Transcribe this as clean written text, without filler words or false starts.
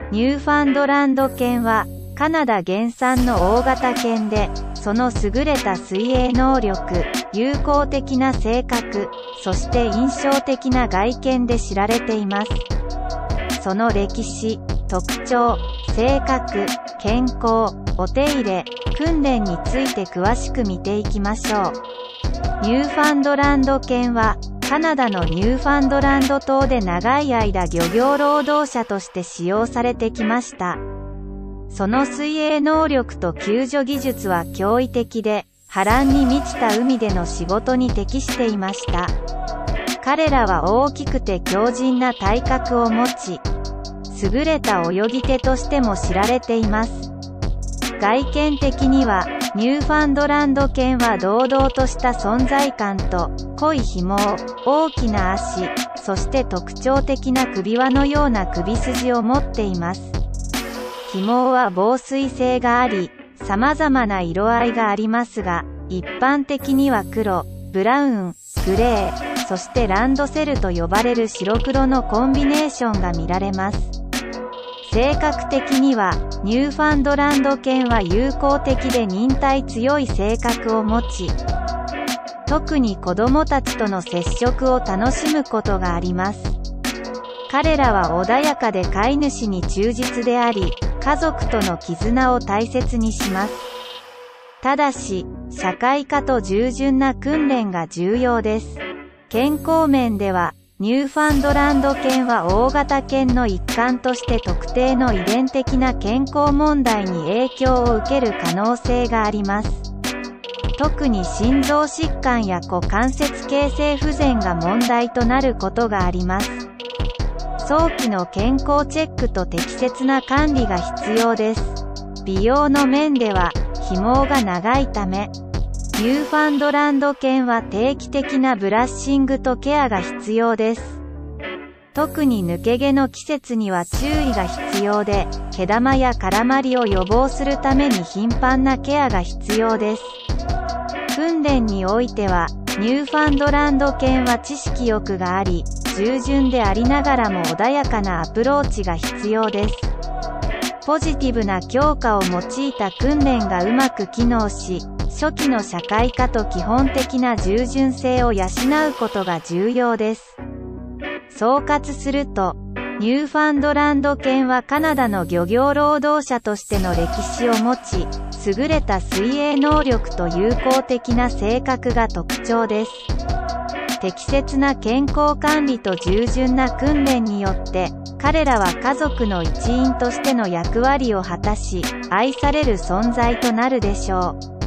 ニューファンドランド犬はカナダ原産の大型犬で、その優れた水泳能力、友好的な性格、そして印象的な外見で知られています。その歴史、特徴、性格、健康、お手入れ、訓練について詳しく見ていきましょう。ニューファンドランド犬は、カナダのニューファンドランド島で長い間漁業労働者として使用されてきました。その水泳能力と救助技術は驚異的で、波乱に満ちた海での仕事に適していました。彼らは大きくて強靭な体格を持ち、優れた泳ぎ手としても知られています。外見的には、ニューファンドランド犬は堂々とした存在感と、濃いひも、大きな足、そして特徴的な首輪のような首筋を持っています。ひもは防水性があり、様々な色合いがありますが、一般的には黒、ブラウン、グレー、そしてランドセルと呼ばれる白黒のコンビネーションが見られます。性格的には、ニューファンドランド犬は友好的で忍耐強い性格を持ち、特に子供たちとの接触を楽しむことがあります。彼らは穏やかで飼い主に忠実であり、家族との絆を大切にします。ただし、社会化と従順な訓練が重要です。健康面では、ニューファンドランド犬は大型犬の一環として特定の遺伝的な健康問題に影響を受ける可能性があります。特に心臓疾患や股関節形成不全が問題となることがあります。早期の健康チェックと適切な管理が必要です。美容の面では、ひもが長いため、ニューファンドランド犬は定期的なブラッシングとケアが必要です。特に抜け毛の季節には注意が必要で、毛玉や絡まりを予防するために頻繁なケアが必要です。訓練においては、ニューファンドランド犬は知識欲があり、従順でありながらも穏やかなアプローチが必要です。ポジティブな強化を用いた訓練がうまく機能し、初期の社会化と基本的な従順性を養うことが重要です。総括すると、ニューファンドランド犬はカナダの漁業労働者としての歴史を持ち、優れた水泳能力と友好的な性格が特徴です。適切な健康管理と従順な訓練によって、彼らは家族の一員としての役割を果たし、愛される存在となるでしょう。